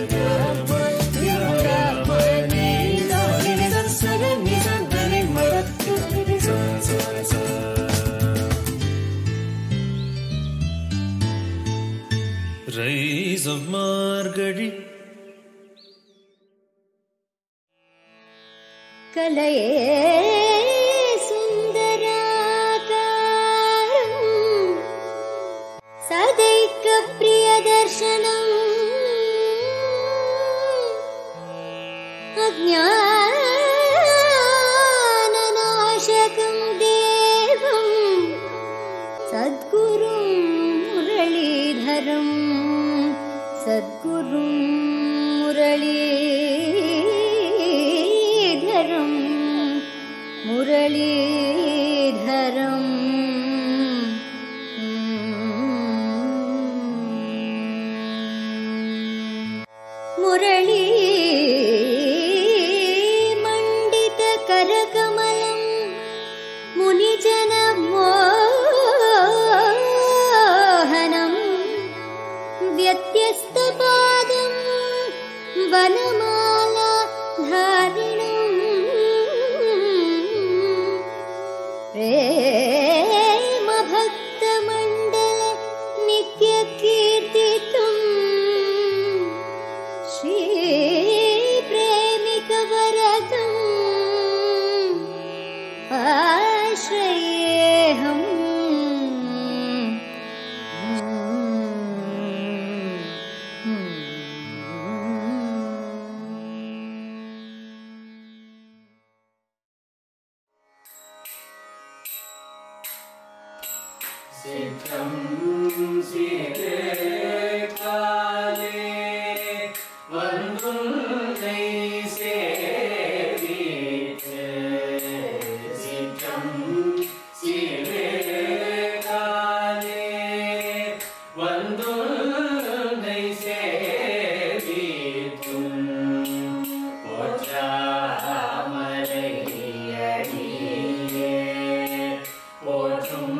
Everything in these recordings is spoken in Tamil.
Rise of Margadi. Kalaye sundarakaram Sadaika priyadarshanam Ajnananashakam devam Sadgurum Muralidharam Sadgurum Muralidharam Muralidharam Murali Mandita Karakamalam Munijana Mohanam Vyatyasta Padam Vanamala Dharinam Prema Bhakta Mandala Nitya Kirtitam Shri Premika Varadam Ashrayeham Sitam Sire Kale Vandunai Sevite Sitam Sire Kale Vandunai Sevitum Pochamarayadiye Pochum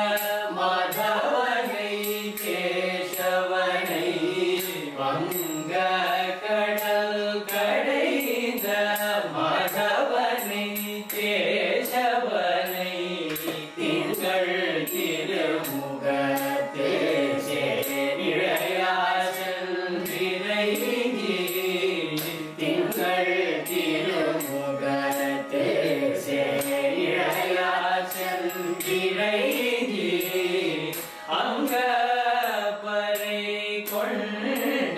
Vanga கடல் கடைந்த மாதவனை கேசவனை திங்கள் திருமுகத்தே சேரிழையாசல் திரைஞ்சி திங்கள் திருமுகத்தே சேரிழையாசல் திரைஞ்சி அங்க பறை கொண்ட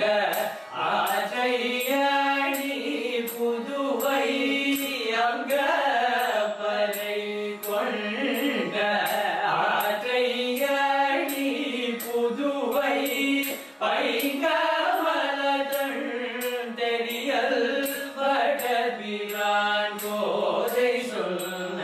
ஆசையணி புதுவை அங்க பறை கொண்ட ஆசையணி புதுவை பைங்கமலதன் தெரியல் வடபிரான் கோதை சொன்ன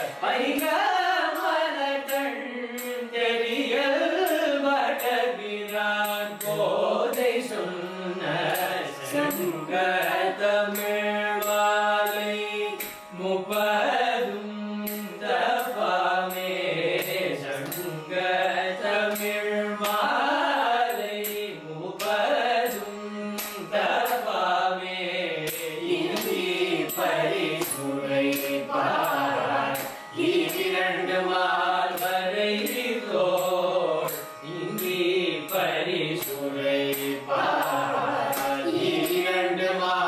பைங்கமலதன் தெரியல் வடபிரான் கோதை சொன்ன சங்க தமிழ் மாலை முப்பதும் தப்பாமே சங்க தமிழ் மாலை முப்பதும் தப்பாமே இந்தி பரிசுரை பார் இரண்டு மால் வரை தோள் இந்தி பரிசுரை பார் இரண்டு மால்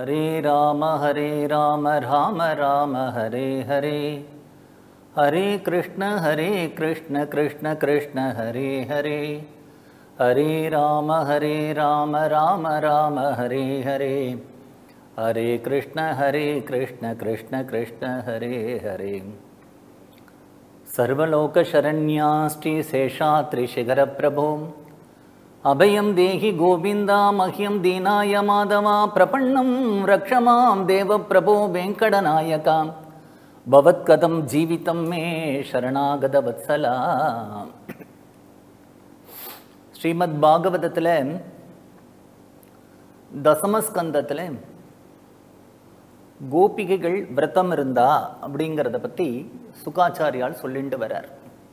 हरे राम राम राम हरे हरे हरे कृष्ण कृष्ण कृष्ण हरे हरे हरे राम राम राम हरे हरे हरे कृष्ण कृष्ण कृष्ण हरे हरे सर्वलोकशरण्या श्री शेषात्रिशिखर प्रभो अभयं देहि गोविंदा मह्यं दीनाय माधवा प्रपन्नं रक्ष मां देव प्रभो वेंकटनायका भवत्कदं जीवितं मे शरणागत वत्सला श्रीमद् भागवतத்தில் தசமஸ்கந்தத்தில் கோபிகைகள் விரதம் இருந்தா அப்படிங்கிறத பற்றி சுகாச்சாரியால் சொல்லிட்டு வரார்.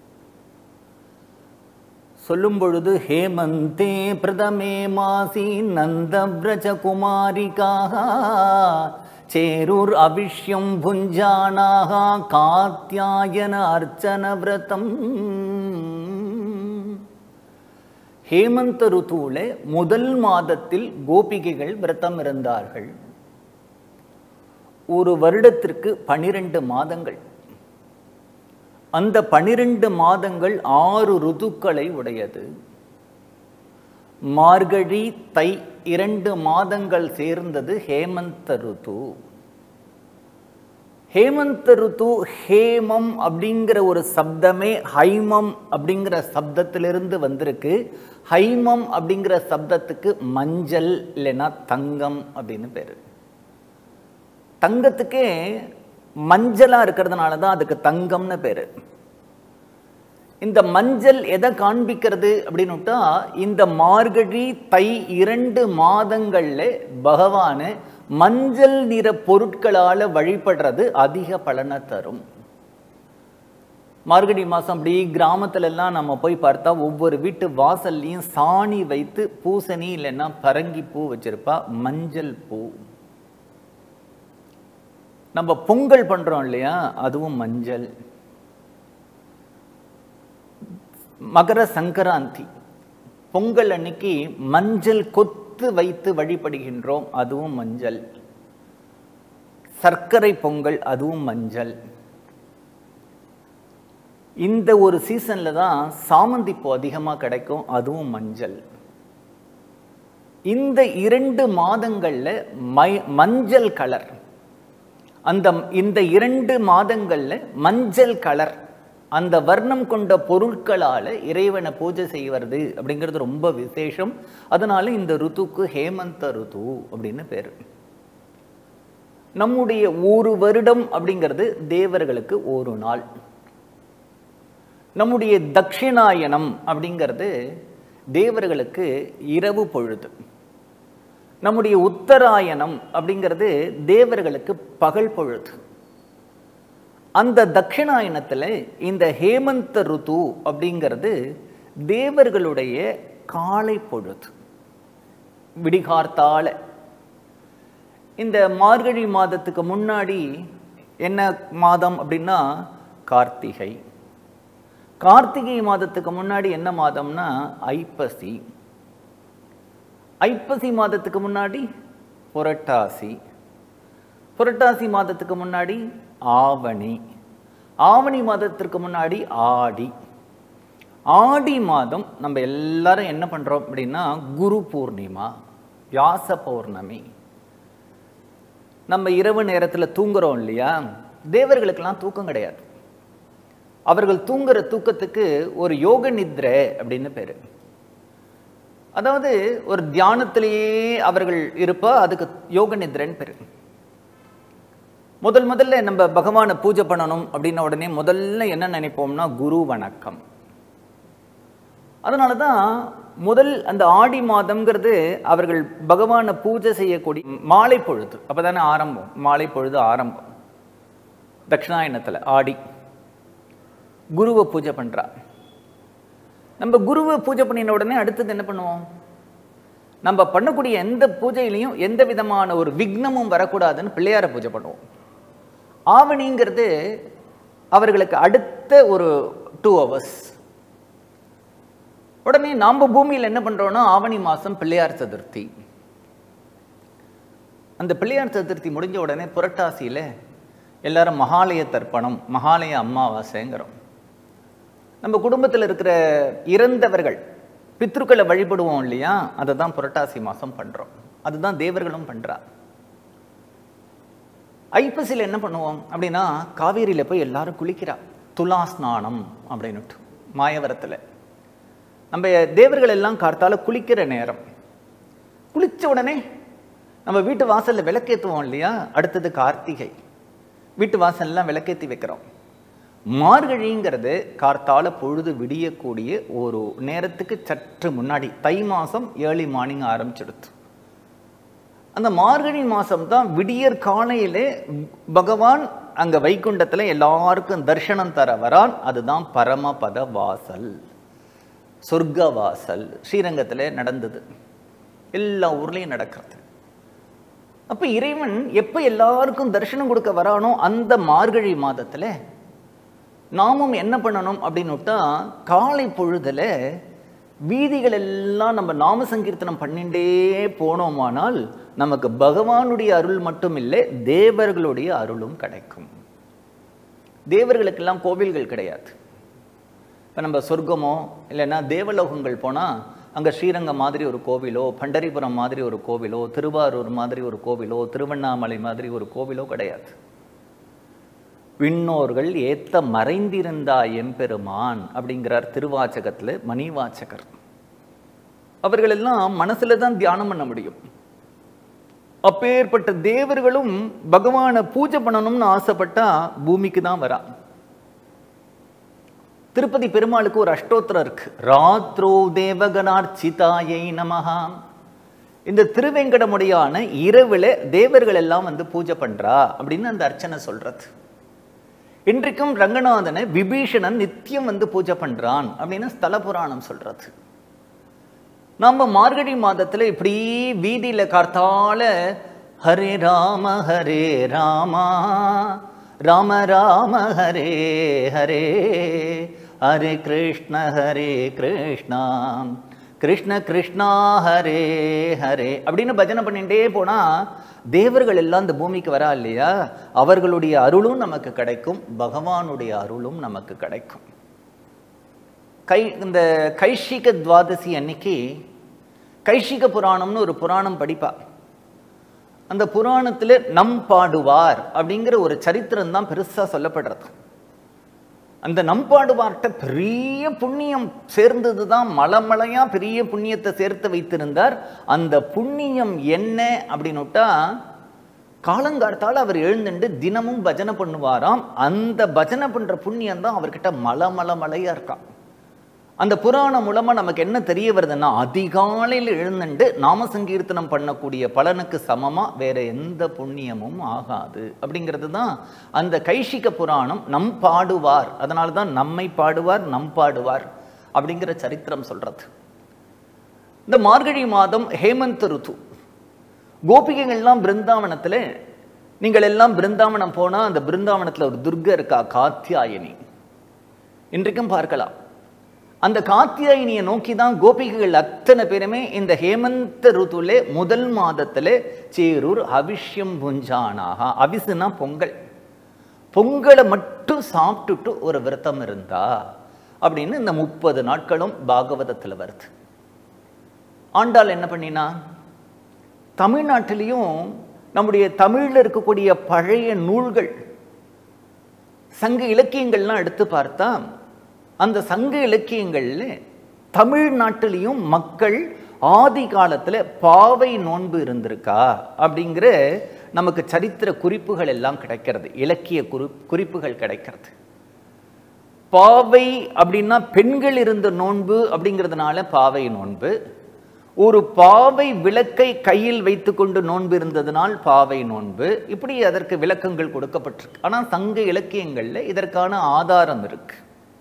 சொல்லும் பொழுது ஹேமந்தே பிரதமே மாசி நந்தவ்ரஜ குமாரிகாக சேரூர் அபிஷ்யம் புஞ்சானாக காத்யாயன அர்ச்சன விரதம். ஹேமந்த ருத்துவுல முதல் மாதத்தில் கோபிகைகள் விரதம் இருந்தார்கள். ஒரு வருடத்திற்கு 12 மாதங்கள். அந்த 12 மாதங்கள் 6 ருதுக்களை உடையது. மார்கழி தை 2 மாதங்கள் சேர்ந்தது ஹேமந்த ருத்து. ஹேமந்த ருத்து ஹேமம் அப்படிங்கிற ஒரு சப்தமே ஹைமம் அப்படிங்கிற சப்தத்திலிருந்து வந்திருக்கு. ஹைமம் அப்படிங்கிற சப்தத்துக்கு மஞ்சள் இல்லைன்னா தங்கம் அப்படின்னு பேரு. தங்கத்துக்கே மஞ்சளா இருக்கிறதுனால தான் அதுக்கு தங்கம்னு பேரு. இந்த மஞ்சள் எதை காண்பிக்கிறது அப்படின்னுட்டா இந்த மார்கழி தை 2 மாதங்கள்ல பகவான மஞ்சள் நிற பொருட்களால வழிபடுறது அதிக பலனை தரும். மார்கழி மாசம் அப்படி கிராமத்துல எல்லாம் நம்ம போய் பார்த்தா ஒவ்வொரு வீட்டு வாசல்லையும் சாணி வைத்து பூசணி இல்லைன்னா பரங்கி பூ வச்சிருப்பா, மஞ்சள் பூ. நம்ம பொங்கல் பண்றோம் இல்லையா, அதுவும் மஞ்சள். மகர சங்கராந்தி பொங்கல் அன்னைக்கு மஞ்சள் கொத்து வைத்து வழிபடுகின்றோம், அதுவும் மஞ்சள். சர்க்கரை பொங்கல், அதுவும் மஞ்சள். இந்த ஒரு சீசன்ல தான் சாமந்தி பூ அதிகமாக கிடைக்கும், அதுவும் மஞ்சள். இந்த 2 மாதங்கள்ல மஞ்சள் கலர், இந்த 2 மாதங்கள்ல மஞ்சள் கலர் அந்த வர்ணம் கொண்ட பொருட்களால இறைவனை பூஜை செய்வது அப்படிங்கிறது ரொம்ப விசேஷம். அதனால இந்த ருத்துக்கு ஹேமந்த ருத்து அப்படின்னு பேரு. நம்முடைய ஒரு வருடம் அப்படிங்கிறது தேவர்களுக்கு ஒரு நாள். நம்முடைய தட்சிணாயனம் அப்படிங்கிறது தேவர்களுக்கு இரவு பொழுது. நம்முடைய உத்தராயணம் அப்படிங்கிறது தேவர்களுக்கு பகல் பொழுது. அந்த தட்சிணாயனத்தில் இந்த ஹேமந்த ருத்து அப்படிங்கிறது தேவர்களுடைய காலை பொழுது, விடிகார்த்தால. இந்த மார்கழி மாதத்துக்கு முன்னாடி என்ன மாதம் அப்படின்னா கார்த்திகை. கார்த்திகை மாதத்துக்கு முன்னாடி என்ன மாதம்னா ஐப்பசி. ஐப்பசி மாதத்துக்கு முன்னாடி புரட்டாசி. புரட்டாசி மாதத்துக்கு முன்னாடி ஆவணி. ஆவணி மாதத்திற்கு முன்னாடி ஆடி. ஆடி மாதம் நம்ம எல்லாரும் என்ன பண்றோம் அப்படின்னா குரு பூர்ணிமா, வியாச பௌர்ணமி. நம்ம இரவு நேரத்தில் தூங்குறோம் இல்லையா, தேவர்களுக்கெல்லாம் தூக்கம் கிடையாது. அவர்கள் தூங்குற தூக்கத்துக்கு ஒரு யோக நித்ரை அப்படின்னு பேரு. அதாவது ஒரு தியானத்திலேயே அவர்கள் இருப்பா, அதுக்கு யோக நித்ரைன்னு பேரு. முதல்ல நம்ம பகவானை பூஜை பண்ணணும் அப்படின்ன உடனே முதல்ல என்ன நினைப்போம்னா குரு வணக்கம். அதனால தான் அந்த ஆடி மாதம்ங்கிறது அவர்கள் பகவானை பூஜை செய்யக்கூடிய மாலை பொழுது. அப்பதானே ஆரம்பம், மாலை பொழுது ஆரம்பம். தட்சிணாயனத்தில் ஆடி குருவை பூஜை பண்றா. நம்ம குருவை பூஜை பண்ணின உடனே அடுத்தது என்ன பண்ணுவோம்? நம்ம பண்ணக்கூடிய எந்த பூஜையிலையும் எந்த விதமான ஒரு விக்னமும் வரக்கூடாதுன்னு பிள்ளையார பூஜை பண்ணுவோம். ஆவணிங்கிறது அவர்களுக்கு அடுத்த ஒரு 2 hours. உடனே நாம பூமியில் என்ன பண்றோம்னா ஆவணி மாசம் பிள்ளையார் சதுர்த்தி. அந்த பிள்ளையார் சதுர்த்தி முடிஞ்ச உடனே புரட்டாசியில் எல்லாரும் மகாலய தர்ப்பணம், மகாலய அமாவாசைங்கிறோம். நம்ம குடும்பத்தில் இருக்கிற இறந்தவர்கள் பித்ருக்களை வழிபடுவோம் இல்லையா, அதை தான் புரட்டாசி மாதம் பண்ணுறோம். அதுதான் தேவர்களும் பண்ணுறா. ஐப்பசியில் என்ன பண்ணுவோம் அப்படின்னா, காவேரியில் போய் எல்லாரும் குளிக்கிறா, துலா ஸ்நானம் அப்படின்னுட்டு. மாயவரத்தில் நம்ம தேவர்கள் எல்லாம் கார்த்தால குளிக்கிற நேரம். குளித்த உடனே நம்ம வீட்டு வாசலில் விளக்கேற்றுவோம் இல்லையா. அடுத்தது கார்த்திகை, வீட்டு வாசல்லாம் விளக்கேற்றி வைக்கிறோம். மார்கழிங்கிறது கார்த்தால பொழுது விடியக்கூடிய ஒரு நேரத்துக்கு சற்று முன்னாடி, தை மாதம் ஏர்லி மார்னிங் ஆரம்பிச்சிடுது. அந்த மார்கழி மாதம் தான் விடியற் காலையிலே பகவான் அங்கே வைகுண்டத்தில் எல்லாருக்கும் தர்சனம் தர வரான். அதுதான் பரமபத வாசல், சொர்க்க வாசல். ஸ்ரீரங்கத்தில் நடந்தது, எல்லா ஊர்லேயும் நடக்கிறது. அப்போ இறைவன் எப்போ எல்லாருக்கும் தரிசனம் கொடுக்க வரானோ அந்த மார்கழி மாதத்தில் நாமும் என்ன பண்ணணும் அப்படின்னுட்டா, காலை பொழுதில் வீதிகள் எல்லாம் நம்ம நாம சங்கீர்த்தனம் பண்ணிட்டே போனோமானால் நமக்கு பகவானுடைய அருள் மட்டும் இல்லை, தேவர்களுடைய அருளும் கிடைக்கும். தேவர்களுக்கெல்லாம் கோவில்கள் கிடையாது. இப்போ நம்ம சொர்க்கமோ இல்லைன்னா தேவலோகங்கள் போனால் அங்கே ஸ்ரீரங்கம் மாதிரி ஒரு கோவிலோ, பண்டரிபுரம் மாதிரி ஒரு கோவிலோ, திருவாரூர் மாதிரி ஒரு கோவிலோ, திருவண்ணாமலை மாதிரி ஒரு கோவிலோ கிடையாது. விண்ணோர்கள் ஏத்த மறைந்திருந்தா எம்பெருமான் அப்படிங்கிறார் திருவாச்சகத்தில் மணிவாச்சகர். அவர்கள் எல்லாம் மனசுல தான் தியானம் பண்ண முடியும். அப்பேற்பட்ட தேவர்களும் பகவானை பூஜை பண்ணணும்னு ஆசைப்பட்டா பூமிக்கு தான் வரா. திருப்பதி பெருமாளுக்கு ஒரு அஷ்டோத்திரம் இருக்கு, ராத்ரோ தேவகணார்ச்சிதாயை நமஹா. இந்த திருவேங்கடமுடியான இரவுல தேவர்கள் எல்லாம் வந்து பூஜை பண்றா அப்படின்னு அந்த அர்ச்சனை சொல்றது. இன்றைக்கும் ரங்கநாதனை விபீஷணன் நித்தியம் வந்து பூஜை பண்றான் அப்படின்னு ஸ்தல புராணம் சொல்றது. நம்ம மார்கழி மாதத்துல இப்படி வீதியில கார்த்தால ஹரே ராம ராம ராம ஹரே ஹரே ஹரே கிருஷ்ண கிருஷ்ண கிருஷ்ணா ஹரே ஹரே அப்படின்னு பஜனை பண்ணிட்டே போனா தேவர்கள் எல்லாம் இந்த பூமிக்கு வரா இல்லையா, அவர்களுடைய அருளும் நமக்கு கிடைக்கும், பகவானுடைய அருளும் நமக்கு கிடைக்கும். இந்த கைஷிக துவாதசி அன்னைக்கு கைஷிக புராணம்னு ஒரு புராணம் படிப்பா. அந்த புராணத்தில் நம் பாடுவார் அப்படிங்கிற ஒரு சரித்திரம் தான் பெருசா சொல்லப்படுறது. அந்த நம்பாடுவார்கிட்ட பெரிய புண்ணியம் சேர்ந்தது தான், மலைமலையா பெரிய புண்ணியத்தை சேர்த்து வைத்திருந்தார். அந்த புண்ணியம் என்ன அப்படின்னுட்டா, காலங்காலத்தால் அவர் எழுந்துட்டு தினமும் பஜனை பண்ணுவாராம். அந்த பஜனை பண்ற புண்ணியம் தான் அவர்கிட்ட மலையா இருக்கான். அந்த புராணம் மூலமா நமக்கு என்ன தெரிய வருதுன்னா, அதிகாலையில் எழுந்துட்டு நாம சங்கீர்த்தனம் பண்ணக்கூடிய பலனுக்கு சமமா வேற எந்த புண்ணியமும் ஆகாது அப்படிங்கிறது தான் அந்த கைஷிக புராணம். நம் பாடுவார், அதனால தான் நம்மை பாடுவார் நம் பாடுவார் அப்படிங்கிற சரித்திரம் சொல்றது. இந்த மார்கழி மாதம் ஹேமந்த் ருத்து. கோபிகைகள் எல்லாம் பிருந்தாவனத்துல, நீங்கள் எல்லாம் பிருந்தாவனம் போனா அந்த பிருந்தாவனத்துல ஒரு துர்கை இருக்கா, காத்தியாயினி. இன்றைக்கும் பார்க்கலாம். அந்த காத்தியாயினியை நோக்கி தான் கோபிகைகள் அத்தனை பேருமே இந்த ஹேமந்த ருத்துலே முதல் மாதத்துல சேரூர் அவிஷ்யம் புஞ்சானாக. அவிசுனா பொங்கல், பொங்கலை மட்டும் சாப்பிட்டுட்டு ஒரு விரதம் இருந்தா அப்படின்னு இந்த 30 நாட்களும் பாகவதத்தில் வருது. ஆண்டாள் என்ன பண்ணினா, தமிழ்நாட்டிலையும் நம்முடைய தமிழில் இருக்கக்கூடிய பழைய நூல்கள், சங்க இலக்கியங்கள்லாம் எடுத்து பார்த்தா அந்த சங்க இலக்கியங்கள்ல தமிழ்நாட்டிலையும் மக்கள் ஆதி காலத்துல பாவை நோன்பு இருந்திருக்கா அப்படிங்கிற நமக்கு சரித்திர குறிப்புகள் எல்லாம் கிடைக்கிறது, இலக்கிய குறிப்புகள் கிடைக்கிறது. பாவை அப்படின்னா பெண்கள் இருந்த நோன்பு அப்படிங்கிறதுனால பாவை நோன்பு. ஒரு பாவை விளக்கை கையில் வைத்துக்கொண்டு நோன்பு இருந்ததனால் பாவை நோன்பு. இப்படி அதற்கு விளக்கங்கள் கொடுக்கப்பட்டிருக்கு. ஆனால் சங்க இலக்கியங்கள்ல இதற்கான ஆதாரம் இருக்கு.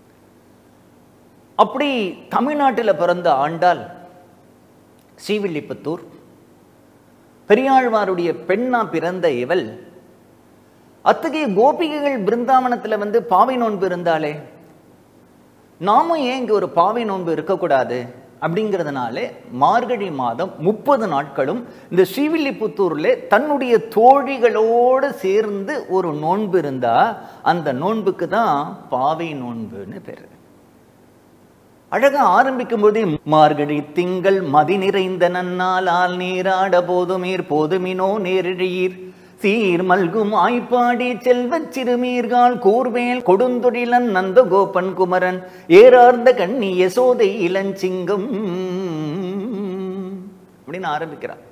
அப்படி தமிழ்நாட்டில் பிறந்த ஆண்டாள் ஸ்ரீவில்லிபுத்தூர் பெரியாழ்வாருடைய பெண்ணா பிறந்த இவள், அத்தகைய கோபிகைகள் பிருந்தாவனத்தில் வந்து பாவை நோன்பு இருந்தாலே, நாமும் ஏன் இங்கே ஒரு பாவை நோன்பு இருக்கக்கூடாது அப்படிங்கிறதுனால மார்கழி மாதம் 30 நாட்களும் இந்த ஸ்ரீவில்லிபுத்தூர்ல தன்னுடைய தோழிகளோடு சேர்ந்து ஒரு நோன்பு இருந்தா அந்த நோன்புக்கு தான் பாவை நோன்புன்னு பேரு. அழகா ஆரம்பிக்கும் போதே மார்கழி திங்கள் மதி நிறைந்த நன்னாளால் நீராட போதுமீர் போதுமினோ நேரிழீர் சீர் மல்கும் ஆய்ப்பாடி செல்வச் சிறுமீர்கால் கூர்வேல் கொடுந்தொழிலன் நந்தகோபன் குமரன் ஏறார்ந்த கண்ணி யசோதை இளஞ்சிங்கம் அப்படின்னு ஆரம்பிக்கிறார்.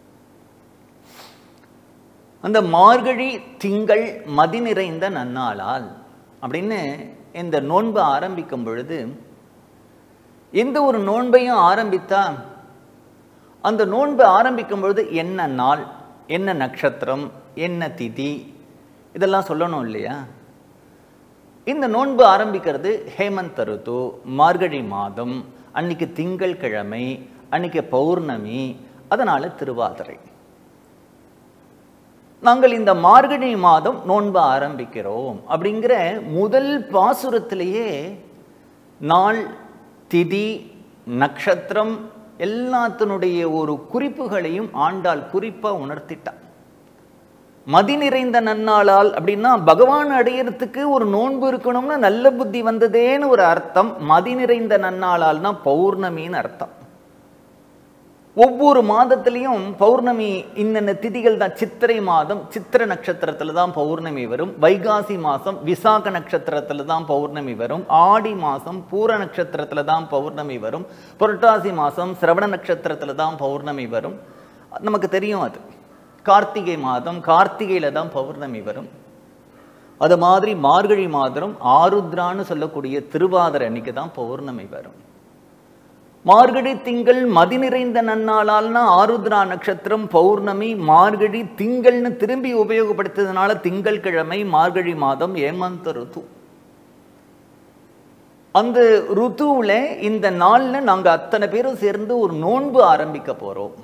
அந்த மார்கழி திங்கள் மதி நிறைந்த நன்னாளால் அப்படின்னு இந்த நோன்பு ஆரம்பிக்கும் பொழுது, எந்த ஒரு நோன்பையும் ஆரம்பித்தா அந்த நோன்பு ஆரம்பிக்கும் பொழுது என்ன நாள், என்ன நட்சத்திரம், என்ன திதி, இதெல்லாம் சொல்லணும் இல்லையா? இந்த நோன்பு ஆரம்பிக்கிறது ஹேமந்த் ருத்து, மார்கழி மாதம், அன்னைக்கு திங்கள் கிழமை, அன்னைக்கு பௌர்ணமி, அதனால திருவாதிரை. நாங்கள் இந்த மார்கழி மாதம் நோன்பு ஆரம்பிக்கிறோம் அப்படிங்கிற முதல் பாசுரத்திலேயே நாள், திதி, நட்சத்திரம் எல்லாத்தினுடைய ஒரு குறிப்புகளையும் ஆண்டாள் குறிப்பா உணர்த்திட்டான். மதி நிறைந்த நன்னாளால் அப்படின்னா பகவான் அடையறதுக்கு ஒரு நோன்பு இருக்கணும்னு நல்ல புத்தி வந்ததேன்னு ஒரு அர்த்தம். மதி நிறைந்த நன்னாளால்னா பௌர்ணமின்னு அர்த்தம். ஒவ்வொரு மாதத்திலையும் பௌர்ணமி இன்னென்ன திதிகள் தான். சித்திரை மாதம் சித்திர நட்சத்திரத்துல தான் பௌர்ணமி வரும். வைகாசி மாசம் விசாக நட்சத்திரத்துல தான் பௌர்ணமி வரும். ஆடி மாசம் பூர நட்சத்திரத்துல தான் பௌர்ணமி வரும். புரட்டாசி மாசம் சிரவண நட்சத்திரத்துல தான் பௌர்ணமி வரும். நமக்கு தெரியும் அது. கார்த்திகை மாதம் கார்த்திகையில தான் பௌர்ணமி வரும். அது மாதிரி மார்கழி மாதம் ஆருத்ரான்னு சொல்லக்கூடிய திருவாதிரை அன்னைக்கு தான் பௌர்ணமி வரும். மார்கழி திங்கள் மதி நிறைந்த நன்னாளால்னா ஆருத்ரா நட்சத்திரம் பௌர்ணமி, மார்கழி திங்கள்னு திரும்பி உபயோகப்படுத்ததுனால திங்கள் கிழமை, மார்கழி மாதம் ஏமந்த ருத்து. அந்த ருத்துவுல இந்த நாள்ல நாங்க அத்தனை பேரும் சேர்ந்து ஒரு நோன்பு ஆரம்பிக்க போறோம்.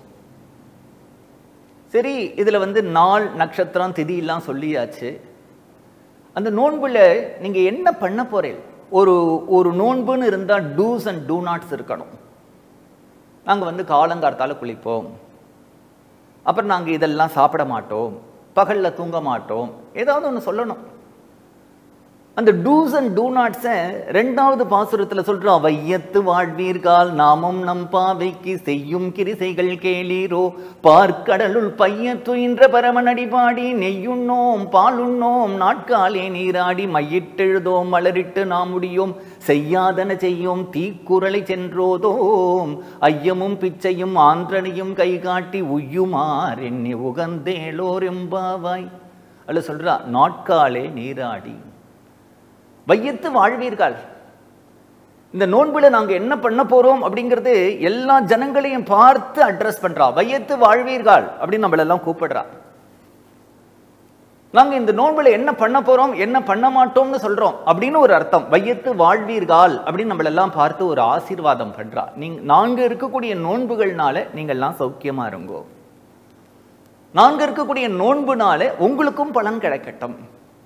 சரி, இதுல நாள், நட்சத்திரம், திதி எல்லாம் சொல்லியாச்சு. அந்த நோன்புல நீங்க என்ன பண்ண போறீங்க? ஒரு நோன்புன்னு இருந்தா டூஸ் அண்ட் டூ நாட்ஸ் இருக்கணும். நாங்க காலங்கார்த்தால குளிப்போம், அப்புறம் நாங்க இதெல்லாம் சாப்பிட மாட்டோம், பகல்ல தூங்க மாட்டோம், ஏதாவது ஒன்று சொல்லணும். அந்த டூஸ் அண்ட் டூ நாட்ஸை ரெண்டாவது பாசுரத்துல சொல்றோம். வையத்து வாழ்வீர்கால் நாமும் நம் பாவைக்கு செய்யும் கிரிசைகள் கேளீரோ பார்க்கடலுள் பைய துயின்ற பரமனடி பாடி நெய்யுண்ணோம் பாலுண்ணோம் நாட்காலே நீராடி மையிட்டெழுதோம் மலரிட்டு நாம் முடியோம் செய்யாதன செய்யோம் தீக்குறளை சென்றோதோம் ஐயமும் பிச்சையும் ஆந்திரனையும் கை காட்டி உய்யுமார் என்னை உகந்தேளோர் எம்பாவாய். அல்ல சொல்றா, நாட்காலே நீராடி வையத்து வாழ்வீர்கள். இந்த நோன்புல நாங்க என்ன பண்ண போறோம் அப்படிங்கிறது எல்லா ஜனங்களையும் பார்த்து அட்ரஸ் பண்றா. வையத்து வாழ்வீர்கள் அப்படின்னு நம்மளெல்லாம் கூப்பிடுறா. நாங்க இந்த நோன்புல என்ன பண்ண போறோம், என்ன பண்ண மாட்டோம்னு சொல்றோம் அப்படின்னு ஒரு அர்த்தம். வையத்து வாழ்வீர்கள் அப்படின்னு நம்மளெல்லாம் பார்த்து ஒரு ஆசீர்வாதம் பண்றா. நாங்க இருக்கக்கூடிய நோன்புகள்னால நீங்க எல்லாம் சௌக்கியமா இருங்கோ. நாங்க இருக்கக்கூடிய நோன்புனால உங்களுக்கும் பலன் கிடைக்கட்டும்.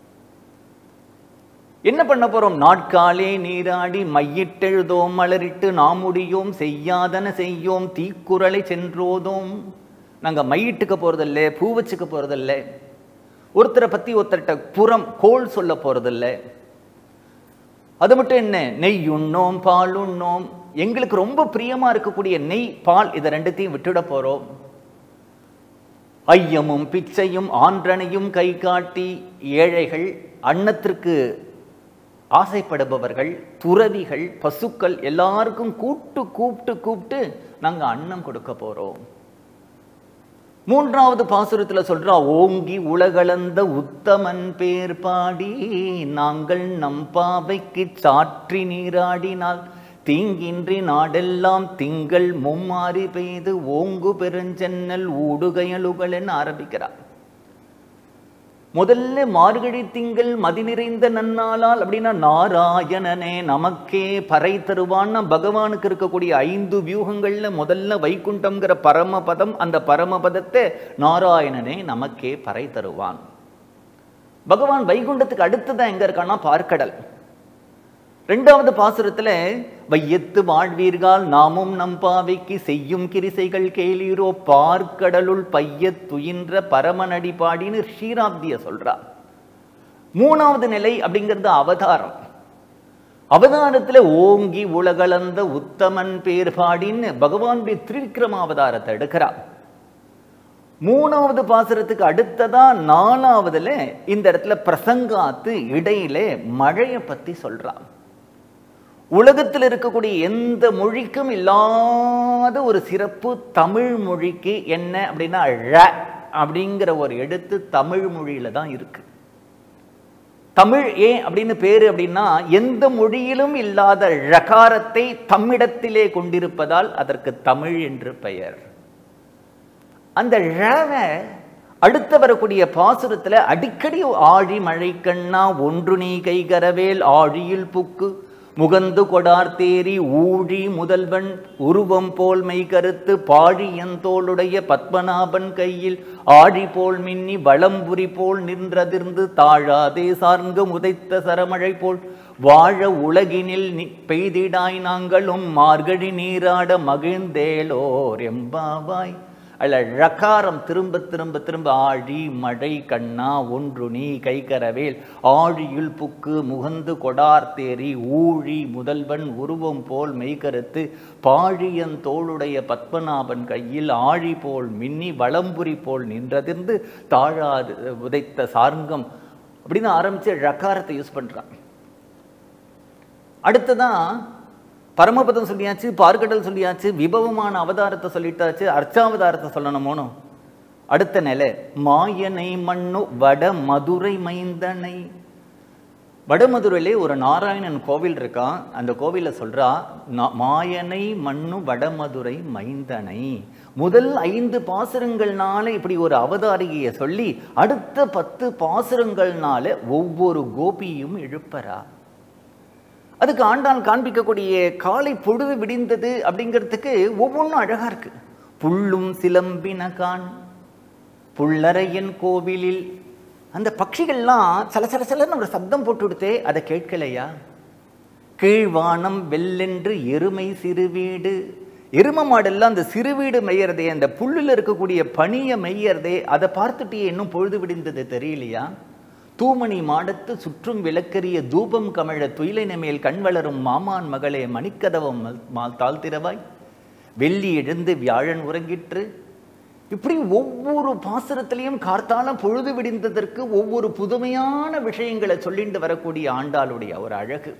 என்ன பண்ண போறோம்? நாட்காலே நீராடி மையிட்டெழுதோம் மலரிட்டு நாம் முடியோம் செய்யாதன செய்யோம் தீக்குறளை சென்றோதோம். நாங்க மையிட்டுக்க போறதில்லை, பூ வச்சுக்க போறதில்லை, ஒருத்தரை பத்தி ஒருத்தர்கிட்ட புறம் கோல் சொல்ல போறதில்லை. அது மட்டும் என்ன, நெய் உண்ணோம் பால் உண்ணோம். எங்களுக்கு ரொம்ப பிரியமா இருக்கக்கூடிய நெய், பால், இதை ரெண்டுத்தையும் விட்டுட போறோம். ஐயமும் பிச்சையும் ஆன்றனையும் கை காட்டி, ஏழைகள், அன்னத்திற்கு ஆசைப்படுபவர்கள், துறவிகள், பசுக்கள் எல்லாருக்கும் கூப்பிட்டு நாங்க அன்னம் கொடுக்க போறோம். மூன்றாவது பாசுரத்துல சொல்றா, ஓங்கி உலகளந்த உத்தமன் பேர் பாடி நாங்கள் நம் பாவைக்கு சாற்றி நீராடினால் தீங்கின்றி நாடெல்லாம் திங்கள் மும்மாறி பெய்து ஓங்கு பெருஞ்சென்னல் ஊடுகையலுகளன்னு ஆரம்பிக்கிறார். முதல்ல மார்கழி திங்கள் மதி நிறைந்த நன்னாளால் அப்படின்னா நாராயணனே நமக்கே பறை தருவான்னா பகவானுக்கு இருக்கக்கூடிய 5 வியூகங்கள்ல முதல்ல வைகுண்டம்ங்கிற பரமபதம். அந்த பரமபதத்தை நாராயணனே நமக்கே பறை தருவான். பகவான் வைகுண்டத்துக்கு அடுத்துதான் எங்க இருக்கான்னா பார்க்கடல். 2வது பாசுரத்துல வையத்து வாழ்வீர்கள் நாமும் நம்பாவைக்கு செய்யும் கிரிசைகள் கேளீரோ பார்க்கடலுள் பையத் துயின்ற பரமனடி பாடின்னு ஷீராப்திய சொல்றார். 3வது நிலை அப்படிங்கிறது அவதாரம். அவதாரத்துல ஓங்கி உலகளந்த உத்தமன் பேர் பாடின்னு பகவானுடைய திரிவிக்ரம அவதாரத்தை எடுக்கிறார். 3வது பாசுரத்துக்கு அடுத்ததா 4வதுல இந்த இடத்துல பிரசங்காத்து இடையில மழையை பத்தி சொல்றார். உலகத்தில் இருக்கக்கூடிய எந்த மொழிக்கும் இல்லாத ஒரு சிறப்பு தமிழ் மொழிக்கு என்ன அப்படின்னா ழ அப்படிங்கிற ஒரு எழுத்து தமிழ் மொழியில தான் இருக்கு. தமிழ் ஏன் அப்படின்னு பேரு அப்படின்னா எந்த மொழியிலும் இல்லாத ழகாரத்தை தம்மிடத்திலே கொண்டிருப்பதால் அதற்கு தமிழ் என்று பெயர். அந்த ழவை அடுத்து வரக்கூடிய பாசுரத்துல அடிக்கடி ஆழி மழை கண்ணா ஒன்று நீ கைகரவேல் ஆழியில் புக்கு முகந்து கொடார் தேரி ஊழி முதல்வன் உருவம் போல் மெய் கருத்து பாழியன் தோளுடைய பத்மநாபன் கையில் ஆழி போல் மின்னி வளம்புரி போல் நின்றதிர்ந்து தாழாதே சார்ந்து உதைத்த சரமழை போல் வாழ உலகினில் பெய்திடாய் நாங்களும் மார்கழி நீராட மகிழ்ந்தேலோர் எம்பாவாய். அல்ல ழகாரம் திரும்ப திரும்ப திரும்ப ஆழி மழை கண்ணா ஒன்று நீ கைகரவேல் ஆழியுள் புக்கு முகந்து கொடார் தேரி ஊழி முதல்வன் உருவம் போல் மெய்கருத்து பாழியன் தோளுடைய பத்மநாபன் கையில் ஆழி போல் மின்னி வளம்புரி போல் நின்றதிர்ந்து தாழாது உதைத்த சார்ங்கம் அப்படின்னு ஆரம்பிச்சு ழகாரத்தை யூஸ் பண்றான். அடுத்ததான் பரமபதம் சொல்லியாச்சு, பார்க்கடல் சொல்லியாச்சு, விபவமான அவதாரத்தை சொல்லிட்டாச்சு, அர்ச்சாவதாரத்தை சொல்லணுமோனோ. அடுத்த நிலை மாயனை மண்ணு வட மதுரை மைந்தனை. வடமதுரையிலே ஒரு நாராயணன் கோவில் இருக்கான். அந்த கோவில சொல்றா மாயனை மண்ணு வடமதுரை மைந்தனை. முதல் 5 பாசுரங்கள்னால இப்படி ஒரு அவதாரிகையை சொல்லி அடுத்த 10 பாசுரங்கள்னால ஒவ்வொரு கோபியும் எழுப்பறா. அதுக்கு ஆண்டாள் காண்பிக்கக்கூடிய காலை பொழுது விடிந்தது அப்படிங்கிறதுக்கு ஒவ்வொன்றும் அழகா இருக்கு. புள்ளும் சிலம்பினகான் புள்ளரையன் கோவிலில் அந்த பட்சிகள்லாம் சல சல சலன்னு ஒரு சப்தம் போட்டு விடுத்தே, அதை கேட்கலையா? கீழ்வானம் வெள்ளென்று எருமை சிறுவீடு. எரும மாடெல்லாம் அந்த சிறுவீடு மெய்யறதே, அந்த புல்லுல இருக்கக்கூடிய பனியை மெய்யறதே, அதை பார்த்துட்டே இன்னும் பொழுது விடிந்தது தெரியலையா? தூமணி மாடத்து சுற்றும் விளக்கரிய தூபம் கமழ துயிலின மேல் கண் வளரும் மாமான் மகளே மணிக்கதவம் தாழ்த்திரவாய் வெள்ளி எழுந்து வியாழன் உறங்கிற்று. இப்படி ஒவ்வொரு பாசுரத்திலையும் கார்த்தால பொழுது விடிந்ததற்கு ஒவ்வொரு புதுமையான விஷயங்களை சொல்லிட்டு வரக்கூடிய ஆண்டாளுடைய ஒரு அழகு.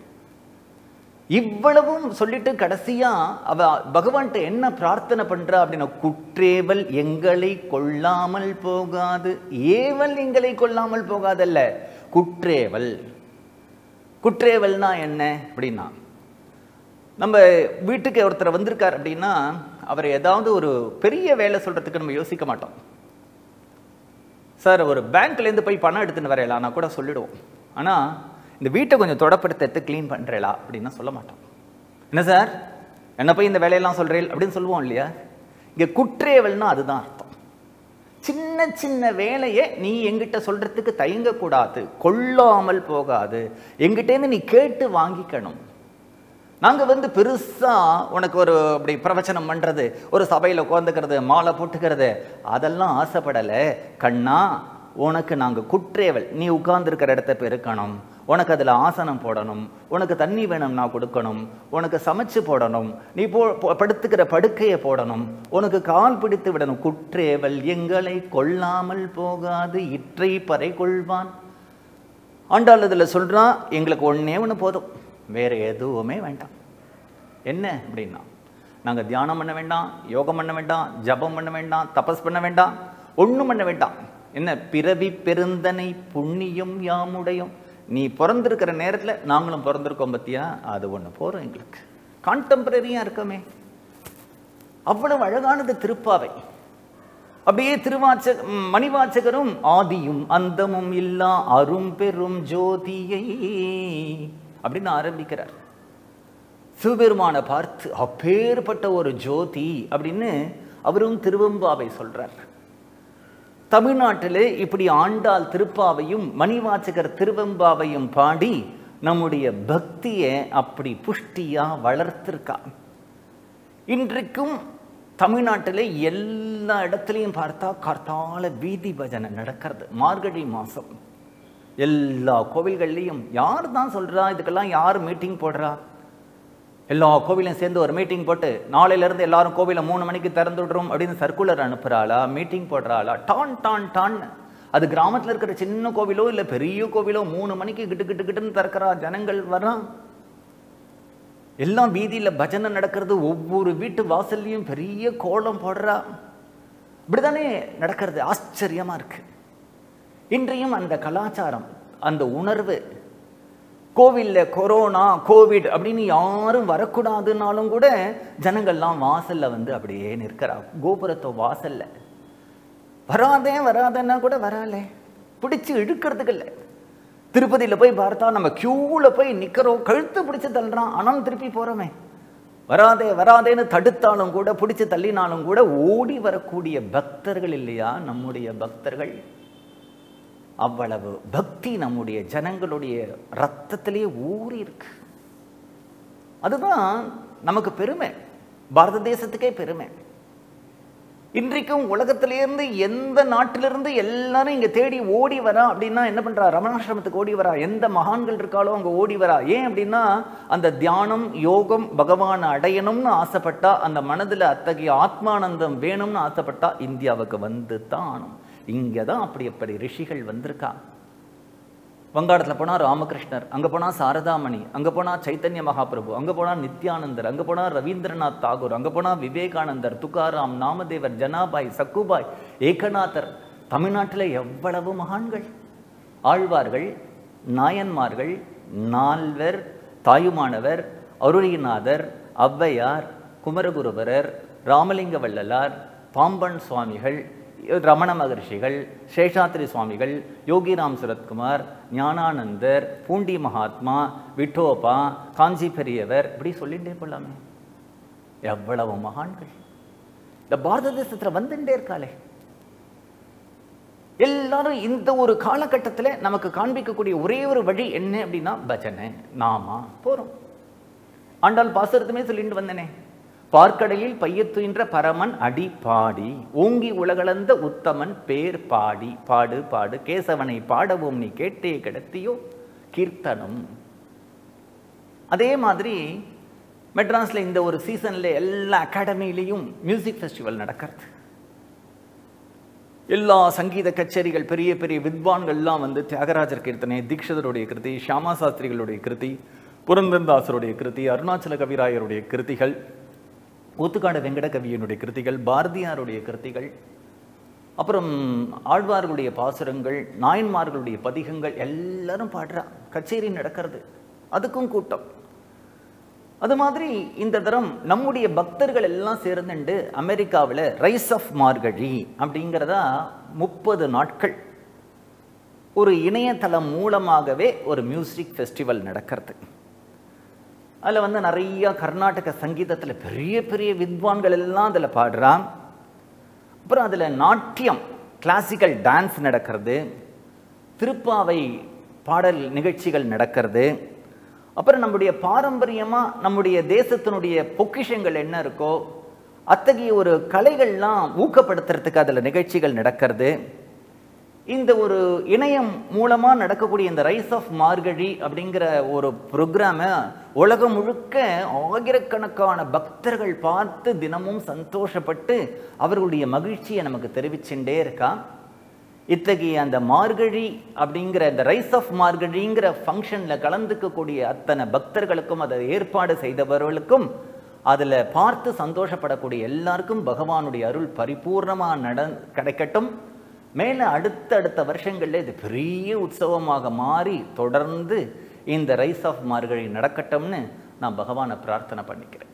இவ்வளவும் சொல்லிட்டு கடைசியா அவ பகவான்கிட்ட என்ன பிரார்த்தனை பண்றா அப்படின்னா, குற்றேவல் எங்களை கொள்ளாமல் போகாது. ஏவல் எங்களை கொள்ளாமல் போகாதல்ல, குற்றேவல். குற்றேவல்னா என்ன அப்படின்னா, நம்ம வீட்டுக்கு ஒருத்தர் வந்திருக்கார் அப்படின்னா அவர் ஏதாவது ஒரு பெரிய வேலை சொல்றதுக்கு நம்ம யோசிக்க மாட்டோம். சார் ஒரு பேங்க்லேருந்து போய் பணம் எடுத்துன்னு வரையலாம் நான் கூட சொல்லிடுவோம். ஆனால் இந்த வீட்டை கொஞ்சம் தொடப்படுத்த எடுத்து க்ளீன் பண்ணுறேலா அப்படின்னா சொல்ல மாட்டோம். என்ன சார் என்ன போய் இந்த வேலையெல்லாம் சொல்கிறேன் அப்படின்னு சொல்லுவோம் இல்லையா? இங்கே குற்றேவல்னா அதுதான் அர்த்தம். சின்ன சின்ன வேலையை நீ எங்கிட்ட சொல்கிறதுக்கு தயங்கக்கூடாது, கொள்ளாமல் போகாது, எங்கிட்டேருந்து நீ கேட்டு வாங்கிக்கணும். நாங்கள் பெருசாக உனக்கு ஒரு அப்படி பிரவச்சனம் பண்ணுறது, ஒரு சபையில் உட்காந்துக்கிறது, மாலை போட்டுக்கிறது, அதெல்லாம் ஆசைப்படலை கண்ணா. உனக்கு நாங்கள் குற்றேவல், நீ உட்கார்ந்துருக்கிற இடத்த பெருக்கணும், உனக்கு அதில் ஆசனம் போடணும், உனக்கு தண்ணி வேணும்னா கொடுக்கணும், உனக்கு சமைச்சு போடணும், நீ படுத்துக்கிற படுக்கையை போடணும், உனக்கு கால் பிடித்து விடணும். குற்றேவல் எங்களை கொள்ளாமல் போகாது இற்றை பறை கொள்வான். ஆண்டாள் இதில் சொல்கிறான், எங்களுக்கு ஒன்றே ஒன்று போதும், வேறு எதுவுமே வேண்டாம். என்ன அப்படின்னா, நாங்கள் தியானம் பண்ண வேண்டாம், யோகம் பண்ண வேண்டாம், ஜபம் பண்ண வேண்டாம், தபஸ் பண்ண வேண்டாம், ஒன்றும் பண்ண வேண்டாம். என்ன பிறவி பெருந்தனை புண்ணியம் யாமுடையும். நீ பிறந்திருக்கிற நேரத்தில் நாங்களும் பிறந்திருக்கோம் பத்தியா, அது ஒன்று போகிறோம் எங்களுக்கு. கான்டெம்பரரியாக இருக்கமே, அவ்வளவு அழகானது திருப்பாவை. அப்படியே மணிவாச்சகரும் ஆதியும் அந்தமும் இல்லா அரும் பெரும் ஜோதியை அப்படின்னு ஆரம்பிக்கிறார். சிவபெருமானை பார்த்து அப்பேற்பட்ட ஒரு ஜோதி அப்படின்னு அவரும் திருவெம்பாவை சொல்றார். தமிழ்நாட்டில் இப்படி ஆண்டாள் திருப்பாவையும் மணிவாச்சகர் திருவெம்பாவையும் பாடி நம்முடைய பக்தியை அப்படி புஷ்டியாக வளர்த்துருக்கா. இன்றைக்கும் தமிழ்நாட்டில் எல்லா இடத்துலையும் பார்த்தா கார்த்தால வீதி பஜனை நடக்கிறது. மார்கழி மாதம் எல்லா கோவில்கள்லையும். யார் தான் சொல்கிறா இதுக்கெல்லாம்? யார் மீட்டிங் போடுறா? எல்லா கோவிலையும் சேர்ந்து ஒரு மீட்டிங் போட்டு நாளையிலேருந்து எல்லாரும் கோவிலை 3 மணிக்கு திறந்து விடுறோம் அப்படின்னு சர்க்குலர் அனுப்புகிறாளா? மீட்டிங் போடுறாளா? டான் டான் டான். அது கிராமத்தில் இருக்கிற சின்ன கோவிலோ இல்லை பெரிய கோவிலோ 3 மணிக்கு கிட்டுன்னு திறக்கிறா. ஜனங்கள் வரா, எல்லாம் வீதியில் பஜனை நடக்கிறது. ஒவ்வொரு வீட்டு வாசல்லையும் பெரிய கோலம் போடுறா. இப்படிதானே நடக்கிறது. ஆச்சரியமாக இருக்கு. இன்றையும் அந்த கலாச்சாரம், அந்த உணர்வு, கோவிலில் கொரோனா கோவிட் அப்படின்னு யாரும் வரக்கூடாதுன்னாலும் கூட ஜனங்கள்லாம் வாசலில் வந்து அப்படியே நிற்கிறா. கோபுரத்தை வாசல்ல வராதேன்னா கூட வராலே, பிடிச்சி இழுக்கிறதுக்கு இல்லை. திருப்பதியில் போய் பார்த்தா நம்ம கியூவில் போய் நிற்கிறோம், கழுத்து பிடிச்சி தள்ளுறான், ஆனாலும் திருப்பி போகிறோமே. வராதேன்னு தடுத்தாலும் கூட, பிடிச்சி தள்ளினாலும் கூட ஓடி வரக்கூடிய பக்தர்கள் இல்லையா நம்முடைய பக்தர்கள்? அவ்வளவு பக்தி நம்முடைய ஜனங்களுடைய ரத்தத்திலேயே ஊறி இருக்கு. அதுதான் நமக்கு பெருமை, பாரத தேசத்துக்கே பெருமை. இன்றைக்கும் உலகத்திலிருந்து எந்த நாட்டிலிருந்து எல்லாரும் இங்க தேடி ஓடி வரா அப்படின்னா என்ன பண்றா? ரமணாசிரமத்துக்கு ஓடி வரா. எந்த மகான்கள் இருக்காளோ அங்க ஓடி வரா. ஏன் அப்படின்னா அந்த தியானம் யோகம் பகவானை அடையணும்னு ஆசைப்பட்டா, அந்த மனதுல அத்தகைய ஆத்மானந்தம் வேணும்னு ஆசைப்பட்டா இந்தியாவுக்கு வந்து தான் ஆனும். இங்கே தான் அப்படி ரிஷிகள் வந்திருக்கா. வங்காளத்தில் போனால் ராமகிருஷ்ணர், அங்கே போனால் சாரதாமணி, அங்கே போனால் சைத்தன்ய மகாபிரபு, அங்கே போனால் நித்யானந்தர், அங்கே போனால் ரவீந்திரநாத் தாகூர், அங்கே போனால் விவேகானந்தர், துக்காராம், நாமதேவர், ஜனாபாய், சக்குபாய், ஏகநாதர். தமிழ்நாட்டில் எவ்வளவு மகான்கள், ஆழ்வார்கள், நாயன்மார்கள், நால்வர், தாயுமானவர், அருளிநாதர், ஔவையார், குமரகுருபரர், ராமலிங்க வள்ளலார், பாம்பன் சுவாமிகள், ரமண மகர்ஷிகள், சேஷாத்ரி சுவாமிகள், யோகிராம் சுரத்குமார், ஞானானந்தர், பூண்டி மகாத்மா, விட்டோபா, காஞ்சி பெரியவர், இப்படி சொல்லிகிட்டே போகலாமே. எவ்வளவு மகான்கள் இந்த பாரத தேசத்தில் வந்துட்டே இருக்காளே. எல்லாரும் இந்த ஒரு காலகட்டத்தில் நமக்கு காண்பிக்கக்கூடிய ஒரே ஒரு வழி என்ன அப்படின்னா பஜனை, நாமா போகிறோம். ஆண்டாள் பாசுரத்துமே சொல்லிட்டு வந்தனே, பார்க்கடலில் பையத்துயின்ற பரமன் அடி பாடி ஓங்கி உலகளந்த உத்தமன் பேர் பாடி பாடு பாடு கேசவனை பாடவும் நீ கேட்டே கிடத்தியோ கீர்த்தனம். அதே மாதிரி மெட்ராஸில் இந்த ஒரு சீசனில் எல்லா அகாடமியிலையும் மியூசிக் ஃபெஸ்டிவல் நடக்கிறது. எல்லா சங்கீத கச்சேரிகள், பெரிய பெரிய வித்வான்கள்லாம் வந்து தியாகராஜர் கீர்த்தனை, தீக்ஷிதருடைய கிருதி, ஷியாமா சாஸ்திரிகளுடைய கிருதி, புரந்தந்தாசருடைய கிருதி, அருணாச்சல கவிராயருடைய கிருதிகள், ஊத்துக்காடு வெங்கட கவியனுடைய கிருதிகள், பாரதியாருடைய கிருதிகள், அப்புறம் ஆழ்வார்களுடைய பாசுரங்கள், நாயன்மார்களுடைய பதிகங்கள் எல்லாரும் பாடுறா. கச்சேரி நடக்கிறது, அதுக்கும் கூட்டம். அது மாதிரி இந்த தரம் நம்முடைய பக்தர்கள் எல்லாம் சேர்ந்துண்டு அமெரிக்காவில் ரைஸ் ஆஃப் மார்கழி அப்படிங்கிறதா 30 நாட்கள் ஒரு இணையதளம் மூலமாகவே ஒரு மியூசிக் ஃபெஸ்டிவல் நடக்கிறது. அதில் வந்து நிறையா கர்நாடக சங்கீதத்தில் பெரிய பெரிய வித்வான்கள் எல்லாம் அதில் பாடுறான். அப்புறம் அதில் நாட்டியம், கிளாசிக்கல் டான்ஸ் நடக்கிறது, திருப்பாவை பாடல் நிகழ்ச்சிகள் நடக்கிறது. அப்புறம் நம்முடைய பாரம்பரியமாக நம்முடைய தேசத்தினுடைய பொக்கிஷங்கள் என்ன இருக்கோ அத்தகைய ஒரு கலைகள்லாம் ஊக்கப்படுத்துறதுக்கு அதில் நிகழ்ச்சிகள் நடக்கிறது. இந்த ஒரு இணையம் மூலமாக நடக்கக்கூடிய இந்த ரைஸ் ஆஃப் மார்கழி அப்படிங்கிற ஒரு ப்ரோக்ராமை உலகம் முழுக்க ஆயிரக்கணக்கான பக்தர்கள் பார்த்து தினமும் சந்தோஷப்பட்டு அவர்களுடைய மகிழ்ச்சியை நமக்கு தெரிவிச்சுட்டே இருக்கா. இத்தகைய அந்த மார்கழி அப்படிங்கிற இந்த ரைஸ் ஆஃப் மார்கழிங்கிற ஃபங்க்ஷனில் கலந்துக்கக்கூடிய அத்தனை பக்தர்களுக்கும், அதை ஏற்பாடு செய்தவர்களுக்கும், அதில் பார்த்து சந்தோஷப்படக்கூடிய எல்லாருக்கும் பகவானுடைய அருள் பரிபூர்ணமாக கிடைக்கட்டும். மேலே அடுத்த வருஷங்களில் இது பெரிய உற்சவமாக மாறி தொடர்ந்து இந்த ரைஸ் ஆஃப் மார்கழி நடக்கட்டும்னு நான் பகவானை பிரார்த்தனை பண்ணிக்கிறேன்.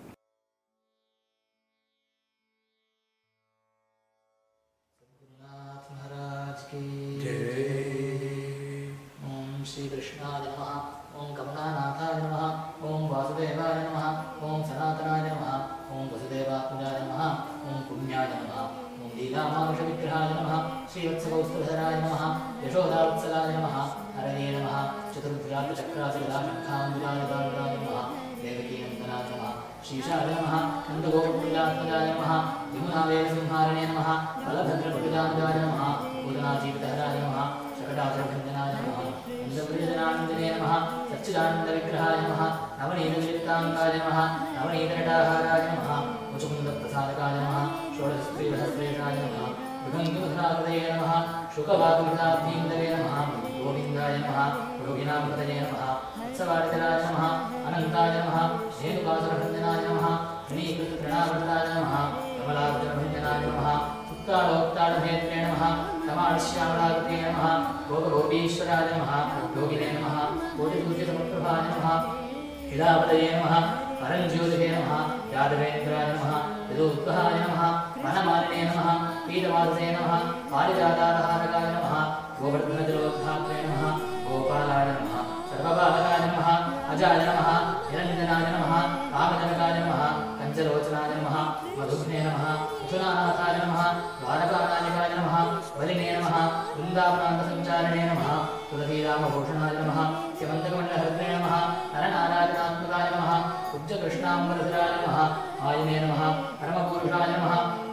ஓம் ஸ்ரீ கிருஷ்ணாய நமஹ, ஓம் கமலாநாதாய நமஹ, ஓம் வாசுதேவாய நமஹ, ஓம் சனாதனாய நமஹ, ஓம் வசுதேவாத்மஜாய நமஹ, ஓம் புண்ணியாய நமஹ, ஓம் லீலாமானுஷ விக்கிரகாய நமஹ, ஸ்ரீவத்சகௌஸ்துபதராய நமஹ, யசோதாவத்சலாய நமஹ, ஹரயே நமஹ, चतुर्भुजाचक्रासगदाशङ्खाम्बुजाय नमः देवकीनन्दनाय नमः श्रीशाय नमः नन्दगोपप्रजात्मजाय नमः विमुनावेदसंहारणे नमः बलभद्रप्रजाय नमः पूजनाजीवितहराय नमः शकटासुरभञ्जनाय नमः नन्दप्रियजनानन्दने नमः सच्चिदानन्दविग्रहाय नमः नवनीतविलिप्ताङ्गाय नमः नवनीतनटाहाराय नमः मुचुकुन्दप्रसादकाय नमः षोडशस्त्रीसहस्रेशाय नमः मृगङ्गमधुराकृतये नमः शुकवाकुमृताब्धीन्दवे नमः गोविन्दाय नमः योगिनाम्पतये नमः वत्सवारितराय नमः अनन्ताय नमः धेनुकासुरभञ्जनाय नमः ऋणीकृततृणावृताय नमः कमलार्जुनभञ्जनाय नमः उत्तालोत्तालभेत्रे नमः कमालश्यामलाकृते नमः गोपगोपीश्वराय नमः योगिने नमः कोटिसूर्यसमप्रभाय नमः हिलापतये नमः परञ्ज्योतिषे नमः यादवेन्द्राय नमः यदोद्वहाय नमः वनमालिने नमः पीतवाससे नमः पारिजातालहारकाय नमः गोवर्धनजलोद्धात्रे नमः गोपालाय नमः सर्वपालकाय नमः अजाय नमः निरञ्जनाय नमः कामजनकाय नमः कञ्चलोचनाय नमः मधुघ्ने नमः मिथुनानाथाय नमः द्वारकानायकाय नमः बलिने नमः वृन्दावनान्तसञ्चारिणे नमः तुलसीरामभूषणाय नमः स्यमन्तकमण्डलहृद्रे नमः नरनारायणात्मकाय नमः कुब्जकृष्णाम्बरधराय नमः आयने नमः परमपुरुषाय नमः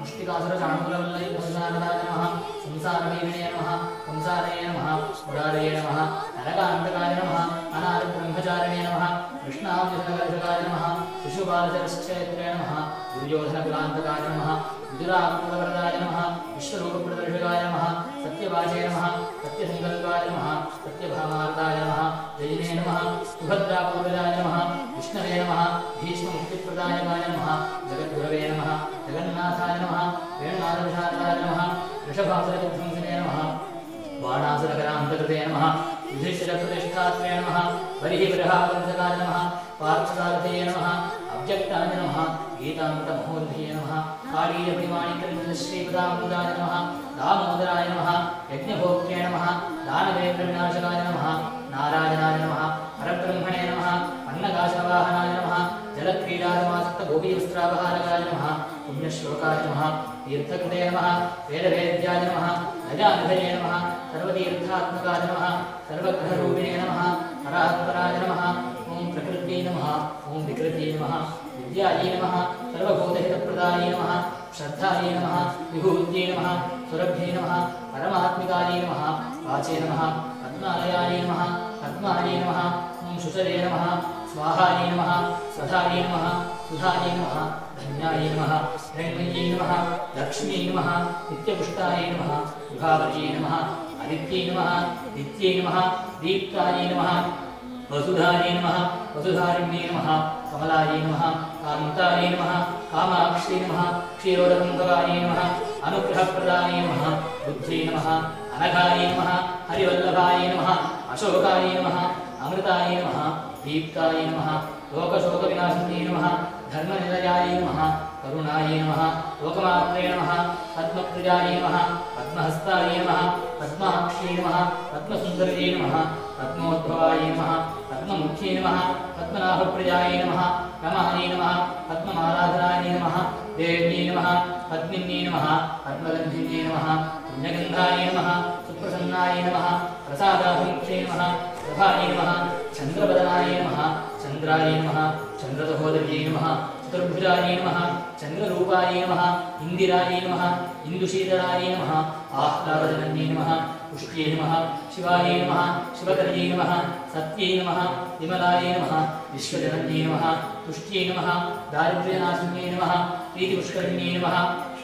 मुष्टिकासुरचाणूरवल्लभसंसारदाय नमः संसारवीविने नमः संसारये नमः मुरारये नमः नरकान्तकाय नमः अनादिब्रह्मचारिणे नमः कृष्णाव्यसनगर्भकाय नमः शिशुपालचरश्चैत्रे नमः दुर्योधनकुलान्तकाय नमः विदुरात्मकवरदाय नमः विश्वरूपप्रदर्शकाय नमः सत्यवाचे नमः सत्यसङ्कल्पाय नमः सत्यभामार्ताय नमः जयिने नमः सुभद्रापूर्वजाय नमः विष्णवे नमः भीष्ममुक्तिप्रदायकाय नमः जगद्गुरवे नमः जगन्नाथाय नमः वेणुनाथविशारदाय नमः वृषभासुरविध्वंसिने नमः बाणासुरकरान्तकृते नमः युधिष्ठिरप्रतिष्ठात्रे नमः बलिविरहापञ्चकाय नमः पार्थसारथये नमः अव्यक्ताय नमः गीतामृतमहोदये नमः कालीयप्रिमाणिकश्रीपदाम्बुजाय नमः दामोदराय नमः यज्ञभोक्त्रे नमः दानवेन्द्रविनाशकाय नमः नारायणाय नमः परब्रह्मणे नमः अन्नकाशवाहनाय नमः जलक्रीडासमासक्तगोपीवस्त्रापहारकाय नमः पुण्यश्लोकाय नमः तीर्थकृते नमः वेदवेद्याय नमः गजानिधये नमः सर्वतीर्थात्मकाय नमः सर्वग्रहरूपिणे नमः परात्पराय नमः ॐ प्रकृत्यै नमः ॐ विकृत्यै नमः विद्यायै नमः सर्वभूतहितप्रदायै नमः श्रद्धायै नमः विभूत्यै नमः सुरभ्यै नमः परमात्मिकायै नमः वाचे नमः पद्मालयायै नमः पद्मायै नमः ॐ शुचये नमः स्वाहायै नमः स्वधायै नमः सुधायै नमः धन्यायै नमः हिरण्मय्यै नमः लक्ष्म्यै नमः नित्यपुष्टायै नमः विभावर्यै नमः आदित्यै नमः नित्यै नमः दीप्तायै नमः वसुधायै नमः वसुधारिण्यै नमः कमलायै नमः कान्तायै नमः कामाक्षी नमः क्षीरोदकम्भवायै नमः अनुग्रहप्रदायै नमः बुद्ध्यै नमः अनघायै नमः हरिवल्लभायै नमः अशोकायै नमः अमृतायै नमः दीप्तायै नमः लोकशोकविनाशिन्यै नमः धर्मनिलयायै नमः करुणायै नमः लोकमात्रे नमः पद्मप्रियायै नमः पद्महस्तायै नमः पद्माक्षी नमः पद्मसुन्दर्यै नमः पद्मोद्भवायै नमः पद्ममुख्यै नमः पद्मनाभप्रियायै नमः रमायै नमः पद्ममालाधरायै नमः देव्यै नमः पद्मिन्यै नमः पद्मगन्धिन्यै नमः पुण्यगन्धायै नमः सुप्रसन्नायै नमः प्रसादाभिमुख्यै नमः प्रभायै नमः चन्द्रवदनायै नमः चन्द्रायै नमः चन्द्रसहोदर्यै नमः चतुर्भुजायै नमः चन्द्ररूपायै नमः इन्दिरायै नमः इन्दुशीतलायै नमः आह्लादजनन्यै नमः पुष्ट्यै नमः शिवायै नमः शिवकर्यै नमः सत्यै नमः विमलायै नमः विश्वजनन्यै नमः तुष्ट्यै नमः दारिद्र्यनाशिन्यै नमः प्रीतिपुष्करिण्यै नमः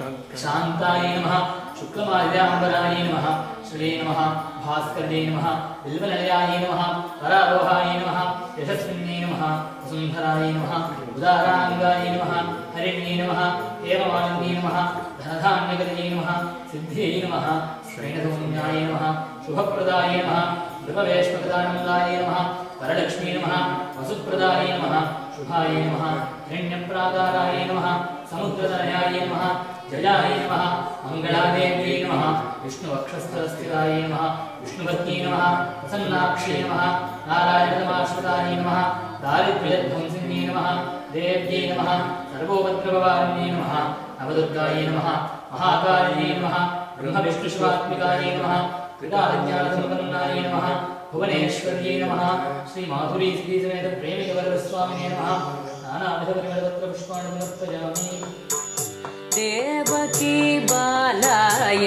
शान्तायै नमः शुक्लमाल्याम्बरायै नमः श्रिये नमः भास्कर्यै नमः बिल्वनिलयायै नमः परारोहायै नमः यशस्विन्यै नमः वसुन्धरायै नमः उदाराङ्गायै नमः हरिण्यै नमः हेममालिन्यै नमः धनधान्यगतये नमः सिद्ध्यै नमः श्रेणसौम्यायै नमः शुभप्रदायै नमः नृपवेश्मकृतानन्दायै नमः वरलक्ष्मी नमः वसुप्रदायै नमः शुभायै नमः हिरण्यप्राकारायै नमः समुद्रतनयायै नमः जयायै नमः मङ्गलादेव्यै नमः विष्णुवक्षस्थलस्थितायै नमः विष्णुपत्न्यै नमः प्रसन्नाक्ष्यै नमः नारायणतमाश्रितायै नमः दारिद्र्यध्वंसिन्यै नमः देव्यै नमः सर्वोपद्रववारिण्यै नमः नवदुर्गायै नमः महाकालिन्यै नमः ब्रह्मविष्णुशिवात्मिकायै नमः कृताज्ञानसम्पन्नायै नमः भुवनेश्वर्यै नमः श्री माधुरी श्री समेत प्रेमिकवरदस्वामिने नमः नानाविधपरिमलपत्र पुष्पाणि समर्पयामि देवकी बालाय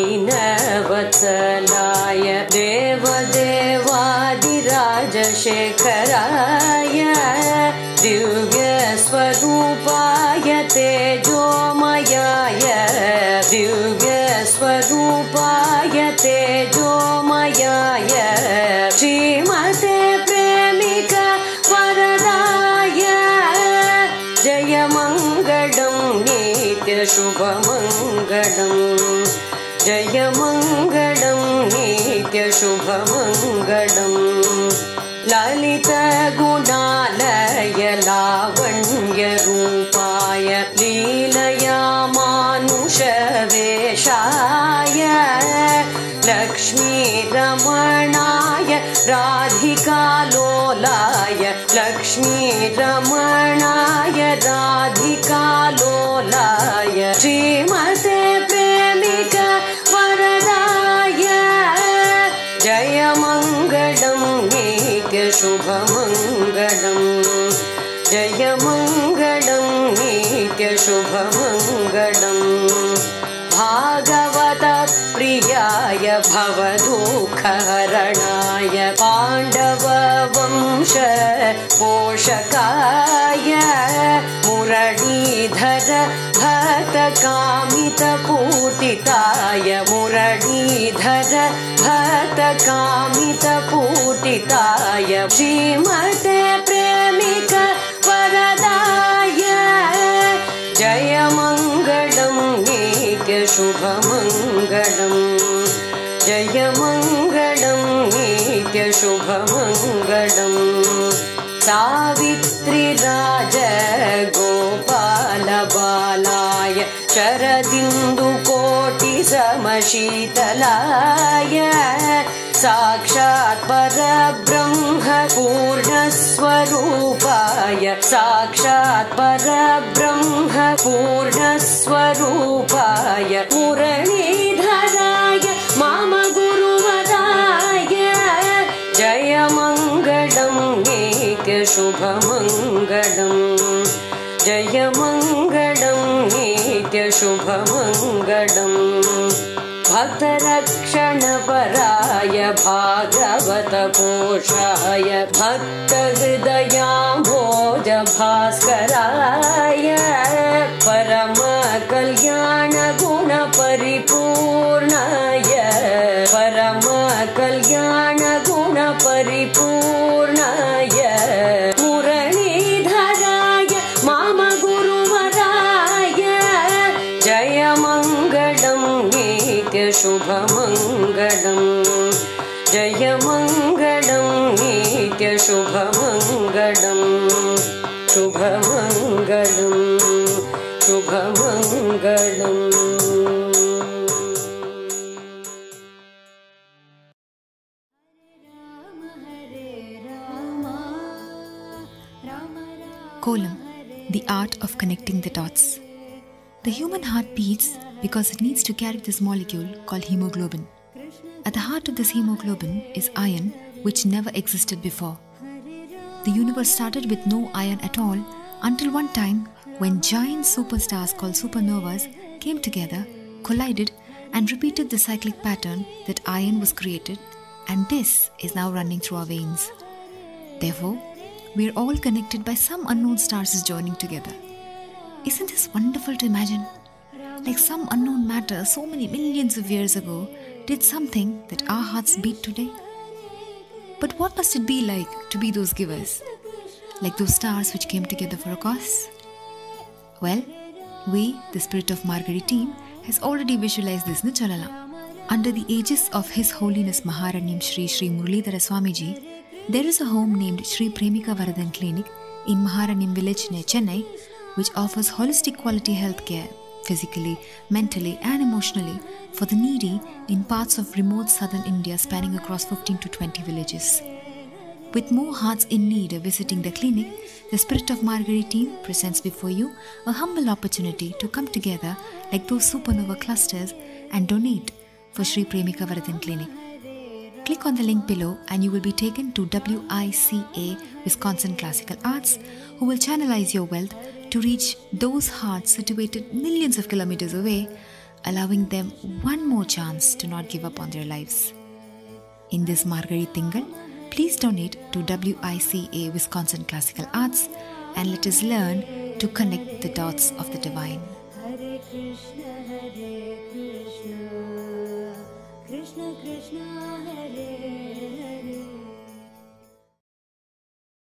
दीनवत्सलाय देवदेवादिराजशेखराय दिव्यस्वरूपाय तेजोमयाय दिव्यस्वरूपाय तेजोमयाय श्रीमते प्रेमिका वरदाय जयमङ्गलं नित्यशुभमङ्गलं जयमङ्गलं नित्यशुभमङ्गलं ललितगुणालय लावण्यरूपाय लीलया मानुषवेशाय लक्ष्मीरमणाय राधिकालोलाय लक्ष्मीरमणाय राधिकालोलाय श्रीमते प्रेमिका वरदाय जयमङ्गलं नित्यशुभमङ्गलं जयमङ्गलं नित्यशुभमङ्गलं भागवतप्रियाय भवदुःखहरणाय पाण्डववंश पोषकाय मुरलीधर भक्तकामितपूटिताय मुरलीधर भक्तकामितपूटिताय श्रीमते प्रेमिका वरदाय जयमङ्गलं नित्यशुभमङ्गलं जयमङ्गलं नित्यशुभमङ्गलं सावित्रिराजगोपालबालाय शरदिन्दुकोटिसमशीतलाय साक्षात् परब्रह्म पूर्णस्वरूपाय साक्षात् परब्रह्म पूर्णस्वरूपाय मुरलीधराय मम गुरुवराय जयमङ्गलं नित्यशुभमङ्गलं जयमङ्गलं नित्यशुभमङ्गलं भक्तरक्षणपराय भागवतपोषाय भक्तहृदयाम्भोजभास्कराय परमकल्याणगुणपरिपूर्णाय परमकल्याणगुणपरिपूर्णाय मुरलीधराय मम गुरुवराय जयमङ्गलं नित्यशुभमङ्गलं जयमङ्गलं नित्यशुभमङ्गलं शुभमङ्गलं शुभमङ्गलम् Kolam, the art of connecting the dots. The human heart beats because it needs to carry this molecule called hemoglobin. At the heart of this hemoglobin is iron, which never existed before. The universe started with no iron at all until one time when giant superstars called supernovas came together, collided, and repeated the cyclic pattern that iron was created, and this is now running through our veins. Therefore, we are all connected by some unknown stars joining together. Isn't this wonderful to imagine? Like some unknown matter so many millions of years ago did something that our hearts beat today. But what must it be like to be those givers? Like those stars which came together for a cause? Well, we, the Spirit of Margari team, has already visualized this Chalala. Under the aegis of His Holiness Maharanyam Shri Shri Muralidhara Swamiji, there is a home named Shri Premika Varadan Clinic in Maharanyam village near Chennai, which offers holistic quality health care, physically, mentally and emotionally, for the needy in parts of remote southern India spanning across 15 to 20 villages. With more hearts in need of visiting the clinic, the Spirit of Margari team presents before you a humble opportunity to come together like those supernova clusters and donate for Shri Premika Varadan Clinic. Click on the link below and you will be taken to WICA, Wisconsin Classical Arts, who will channelize your wealth to reach those hearts situated millions of kilometers away, allowing them one more chance to not give up on their lives. In this Margari Tingal, please donate to WICA, Wisconsin Classical Arts, and let us learn to connect the dots of the divine. Hare Krishna